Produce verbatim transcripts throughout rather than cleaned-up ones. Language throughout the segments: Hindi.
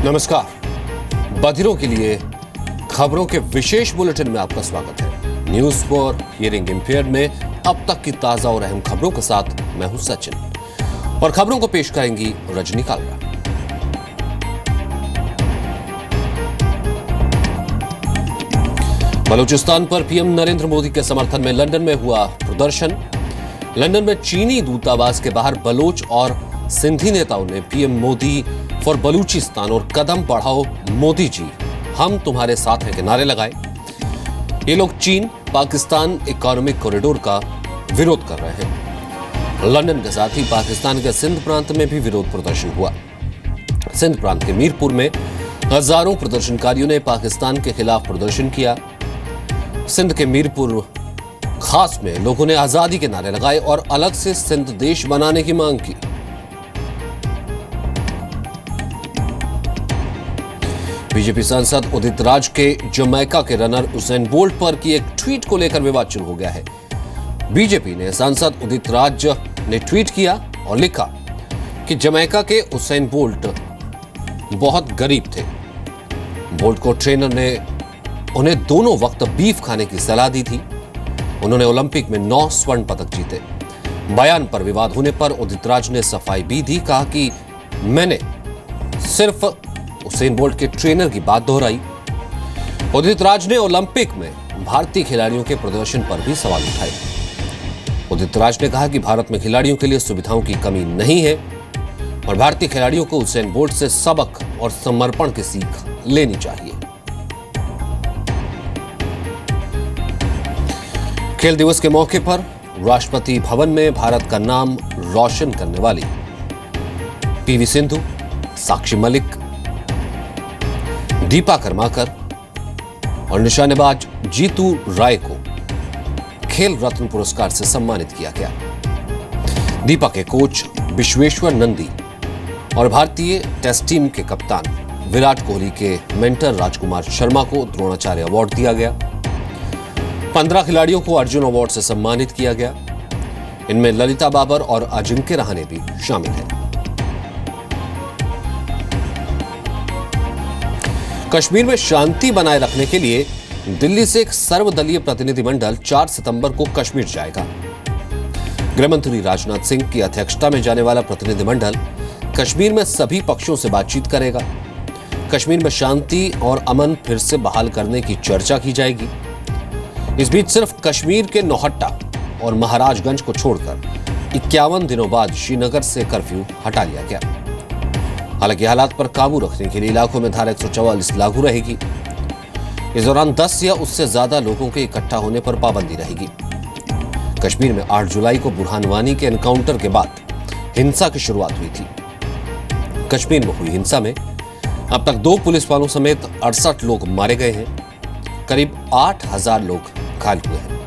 नमस्कार। बधिरों के लिए खबरों के विशेष बुलेटिन में आपका स्वागत है। न्यूज फॉर हियरिंग इंपेयर्ड में अब तक की ताजा और अहम खबरों के साथ मैं हूं सचिन और खबरों को पेश करेंगी रजनी कालरा। बलूचिस्तान पर पीएम नरेंद्र मोदी के समर्थन में लंदन में हुआ प्रदर्शन। लंदन में चीनी दूतावास के बाहर बलोच और सिंधी नेताओं ने पीएम मोदी फॉर बलूचिस्तान और कदम बढ़ाओ मोदी जी, हम तुम्हारे साथ हैं के नारे लगाए। ये लोग चीन पाकिस्तान इकोनॉमिक कॉरिडोर का विरोध कर रहे हैं। लंदन के साथ ही पाकिस्तान के सिंध प्रांत में भी विरोध प्रदर्शन हुआ। सिंध प्रांत के मीरपुर में हजारों प्रदर्शनकारियों ने पाकिस्तान के खिलाफ प्रदर्शन किया। सिंध के मीरपुर खास में लोगों ने आजादी के नारे लगाए और अलग से सिंध देश बनाने की मांग की। बीजेपी सांसद उदित राज के जमैका के रनर उसेन बोल्ट पर की एक ट्वीट को लेकर विवाद शुरू हो गया है। बीजेपी ने सांसद उदित राज ने ट्वीट किया और लिखा कि जमैका के उसेन बोल्ट बहुत गरीब थे। बोल्ट को ट्रेनर ने उन्हें दोनों वक्त बीफ खाने की सलाह दी थी। उन्होंने ओलंपिक में नौ स्वर्ण पदक जीते। बयान पर विवाद होने पर उदित राज ने सफाई भी दी, कहा कि मैंने सिर्फ उसेन बोल्ट के ट्रेनर की बात दोहराई। उदित राज ने ओलंपिक में भारतीय खिलाड़ियों के प्रदर्शन पर भी सवाल उठाए। उदित राज ने कहा कि भारत में खिलाड़ियों के लिए सुविधाओं की कमी नहीं है और भारतीय खिलाड़ियों को उसेन बोल्ट से सबक और समर्पण की सीख लेनी चाहिए। खेल दिवस के मौके पर राष्ट्रपति भवन में भारत का नाम रोशन करने वाली पीवी सिंधु, साक्षी मलिक, दीपा कर्माकर और निशानेबाज जीतू राय को खेल रत्न पुरस्कार से सम्मानित किया गया। दीपा के कोच विश्वेश्वर नंदी और भारतीय टेस्ट टीम के कप्तान विराट कोहली के मेंटर राजकुमार शर्मा को द्रोणाचार्य अवार्ड दिया गया। पंद्रह खिलाड़ियों को अर्जुन अवार्ड से सम्मानित किया गया। इनमें ललिता बाबर और अजिंक्य रहाणे भी शामिल हैं। कश्मीर में शांति बनाए रखने के लिए दिल्ली से एक सर्वदलीय प्रतिनिधिमंडल चार सितंबर को कश्मीर जाएगा। गृहमंत्री राजनाथ सिंह की अध्यक्षता में जाने वाला प्रतिनिधिमंडल कश्मीर में सभी पक्षों से बातचीत करेगा। कश्मीर में शांति और अमन फिर से बहाल करने की चर्चा की जाएगी। इस बीच सिर्फ कश्मीर के नौहट्टा और महाराजगंज को छोड़कर इक्यावन दिनों बाद श्रीनगर से कर्फ्यू हटा लिया गया। हालांकि हालात पर काबू रखने के लिए इलाकों में धारा एक सौ चौवालीस लागू रहेगी। इस दौरान दस या उससे ज्यादा लोगों के इकट्ठा होने पर पाबंदी रहेगी। कश्मीर में आठ जुलाई को बुरहान वानी के एनकाउंटर के बाद हिंसा की शुरुआत हुई थी। कश्मीर में हुई हिंसा में अब तक दो पुलिस वालों समेत अड़सठ लोग मारे गए हैं। करीब आठ हजार लोग घायल हुए हैं।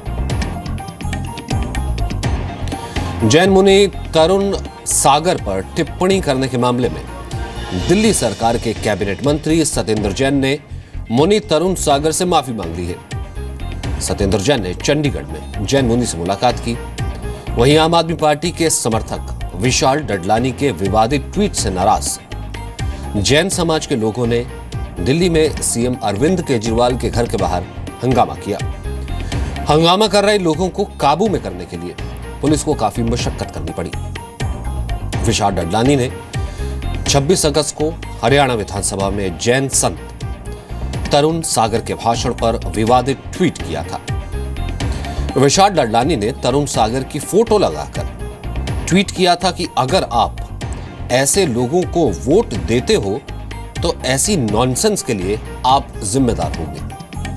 जैन मुनि तरुण सागर पर टिप्पणी करने के मामले में दिल्ली सरकार के कैबिनेट मंत्री सत्येंद्र जैन ने मुनि तरुण सागर से माफी मांग ली है। सत्येंद्र जैन ने चंडीगढ़ में जैन मुनि से मुलाकात की। वहीं आम आदमी पार्टी के समर्थक विशाल डडलानी के विवादित ट्वीट से नाराज जैन समाज के लोगों ने दिल्ली में सीएम अरविंद केजरीवाल के घर के बाहर हंगामा किया। हंगामा कर रहे लोगों को काबू में करने के लिए पुलिस को काफी मशक्कत करनी पड़ी। विशाल डडलानी ने छब्बीस अगस्त को हरियाणा विधानसभा में जैन संत तरुण सागर के भाषण पर विवादित ट्वीट किया था। विशाल डडलानी ने तरुण सागर की फोटो लगाकर ट्वीट किया था कि अगर आप ऐसे लोगों को वोट देते हो तो ऐसी नॉनसेंस के लिए आप जिम्मेदार होंगे।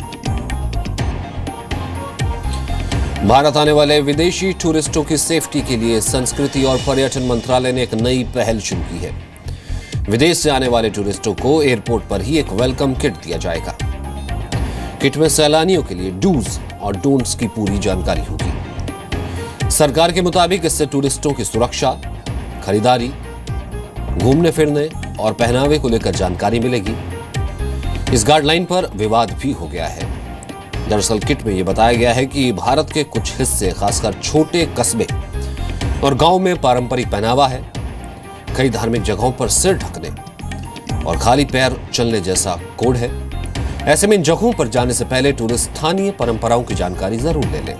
भारत आने वाले विदेशी टूरिस्टों की सेफ्टी के लिए संस्कृति और पर्यटन मंत्रालय ने एक नई पहल शुरू की है। विदेश से आने वाले टूरिस्टों को एयरपोर्ट पर ही एक वेलकम किट दिया जाएगा। किट में सैलानियों के लिए डूज और डोंट्स की पूरी जानकारी होगी। सरकार के मुताबिक इससे टूरिस्टों की सुरक्षा, खरीदारी, घूमने फिरने और पहनावे को लेकर जानकारी मिलेगी। इस गाइडलाइन पर विवाद भी हो गया है। दरअसल किट में यह बताया गया है कि भारत के कुछ हिस्से, खासकर छोटे कस्बे और गांव में पारंपरिक पहनावा है। कई धार्मिक जगहों पर सिर ढकने, और खाली पैर चलने जैसा कोड है। ऐसे में इन जगहों पर जाने से पहले टूरिस्ट स्थानीय परंपराओं की जानकारी जरूर ले लें।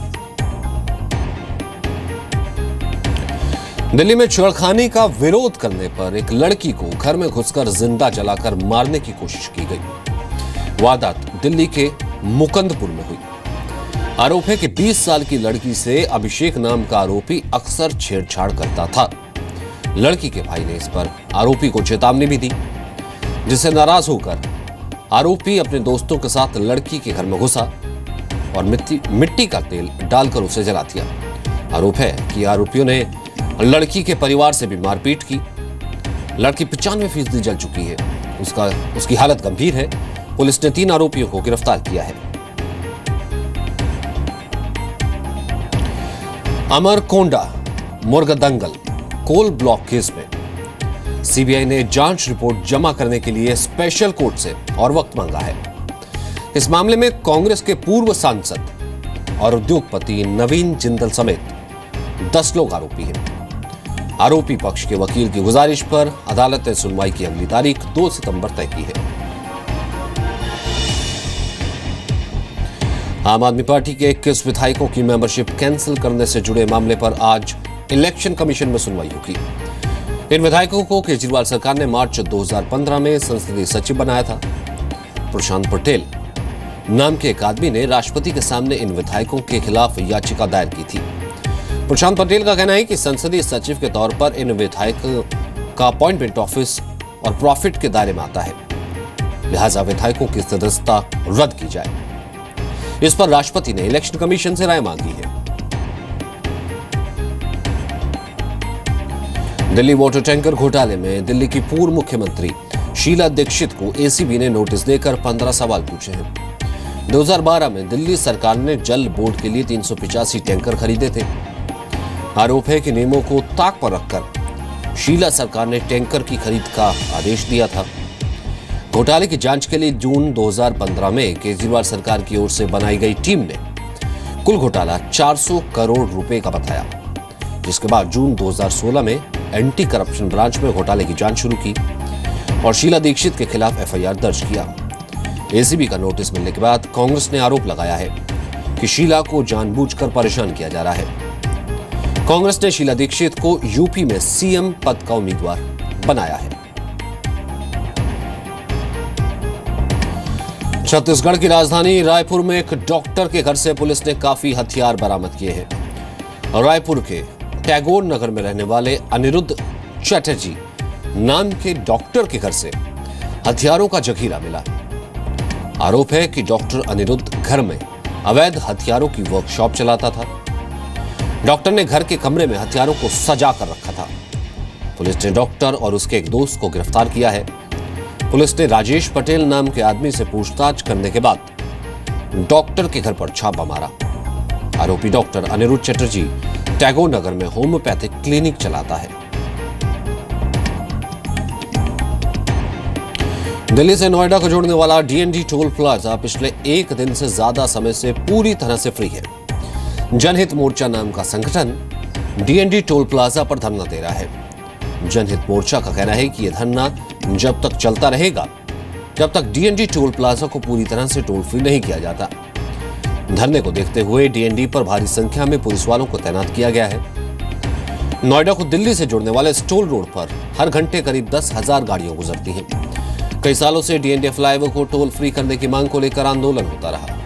दिल्ली में छेड़खानी का विरोध करने पर एक लड़की को घर में घुसकर जिंदा जलाकर मारने की कोशिश की गई। वारदात दिल्ली के मुकंदपुर में हुई। आरोप है कि बीस साल की लड़की से अभिषेक नाम का आरोपी अक्सर छेड़छाड़ करता था। लड़की के भाई ने इस पर आरोपी को चेतावनी भी दी, जिससे नाराज होकर आरोपी अपने दोस्तों के साथ लड़की के घर में घुसा और मिट्टी मिट्टी का तेल डालकर उसे जला दिया। आरोप है कि आरोपियों ने लड़की के परिवार से भी मारपीट की। लड़की पचानवे फीसदी जल चुकी है। उसका उसकी हालत गंभीर है। पुलिस ने तीन आरोपियों को गिरफ्तार किया है। Amarkonda Murgadangal coal block case में सीबीआई ने जांच रिपोर्ट जमा करने के लिए स्पेशल कोर्ट से और वक्त मांगा है। इस मामले में कांग्रेस के पूर्व सांसद और उद्योगपति नवीन जिंदल समेत दस लोग आरोपी हैं। आरोपी पक्ष के वकील की गुजारिश पर अदालत ने सुनवाई की अगली तारीख दो सितंबर तय की है। आम आदमी पार्टी के इक्कीस विधायकों की मेंबरशिप कैंसिल करने से जुड़े मामले पर आज इलेक्शन कमीशन में सुनवाई होगी। इन विधायकों को केजरीवाल सरकार ने मार्च दो हज़ार पंद्रह में संसदीय सचिव बनाया था। प्रशांत पटेल नाम के एक आदमी ने राष्ट्रपति के सामने इन विधायकों के खिलाफ याचिका दायर की थी। प्रशांत पटेल का कहना है कि संसदीय सचिव के तौर पर इन विधायकों का अपॉइंटमेंट ऑफिस और प्रॉफिट के दायरे में आता है, लिहाजा विधायकों की सदस्यता रद्द की जाए। इस पर राष्ट्रपति ने इलेक्शन कमीशन से राय मांगी है। दिल्ली वाटर टैंकर घोटाले में दिल्ली की पूर्व मुख्यमंत्री शीला दीक्षित को एसीबी ने नोटिस देकर पंद्रह सवाल पूछे हैं। दो हज़ार बारह में दिल्ली सरकार ने जल बोर्ड के लिए तीन सौ पिचासी टैंकर खरीदे थे। आरोप है कि नियमों को ताक पर रखकर शीला सरकार ने टैंकर की खरीद का आदेश दिया था। घोटाले की जांच के लिए जून दो हज़ार पंद्रह में केजरीवाल सरकार की ओर से बनाई गई टीम ने कुल घोटाला चार सौ करोड़ रुपए का बताया, जिसके बाद जून दो हज़ार सोलह में एंटी करप्शन ब्रांच में घोटाले की जांच शुरू की और शीला दीक्षित के खिलाफ एफआईआर दर्ज किया। एसीबी का नोटिस मिलने के बाद कांग्रेस ने आरोप लगाया है कि शीला को जानबूझकर परेशान किया जा रहा है। कांग्रेस ने शीला दीक्षित को यूपी में सीएम पद का उम्मीदवार बनाया है। छत्तीसगढ़ की राजधानी रायपुर में एक डॉक्टर के घर से पुलिस ने काफी हथियार बरामद किए हैं। रायपुर के टैगोर नगर में रहने वाले अनिरुद्ध चटर्जी नाम के डॉक्टर के घर से हथियारों का जखीरा मिला। आरोप है कि डॉक्टर अनिरुद्ध घर में अवैध हथियारों की वर्कशॉप चलाता था। डॉक्टर ने घर के कमरे में हथियारों को सजा कर रखा था। पुलिस ने डॉक्टर और उसके एक दोस्त को गिरफ्तार किया है। पुलिस ने राजेश पटेल नाम के आदमी से पूछताछ करने के बाद डॉक्टर के घर पर छापा मारा। आरोपी डॉक्टर अनिरुद्ध चटर्जी टैगोर नगर में होम्योपैथिक क्लिनिक चलाता है। दिल्ली से नोएडा को जोड़ने वाला डीएनडी टोल प्लाजा पिछले एक दिन से ज्यादा समय से पूरी तरह से फ्री है। जनहित मोर्चा नाम का संगठन डीएनडी टोल प्लाजा पर धरना दे रहा है। जनहित मोर्चा का कहना है कि यह धरना जब तक चलता रहेगा जब तक डीएनडी टोल प्लाजा को पूरी तरह से टोल फ्री नहीं किया जाता। धरने को देखते हुए डीएनडी पर भारी संख्या में पुलिस वालों को तैनात किया गया है। नोएडा को दिल्ली से जोड़ने वाले इस टोल रोड पर हर घंटे करीब दस हजार गाड़ियां गुजरती हैं। कई सालों से डीएनडी फ्लाईओवर को टोल फ्री करने की मांग को लेकर आंदोलन होता रहा।